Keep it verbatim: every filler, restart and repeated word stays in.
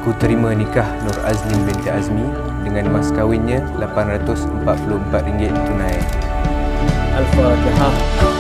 Aku terima nikah Nur Azlin binti Azmi dengan mas kahwinnya lapan ratus empat puluh empat ringgit tunai. Al-Fatihah.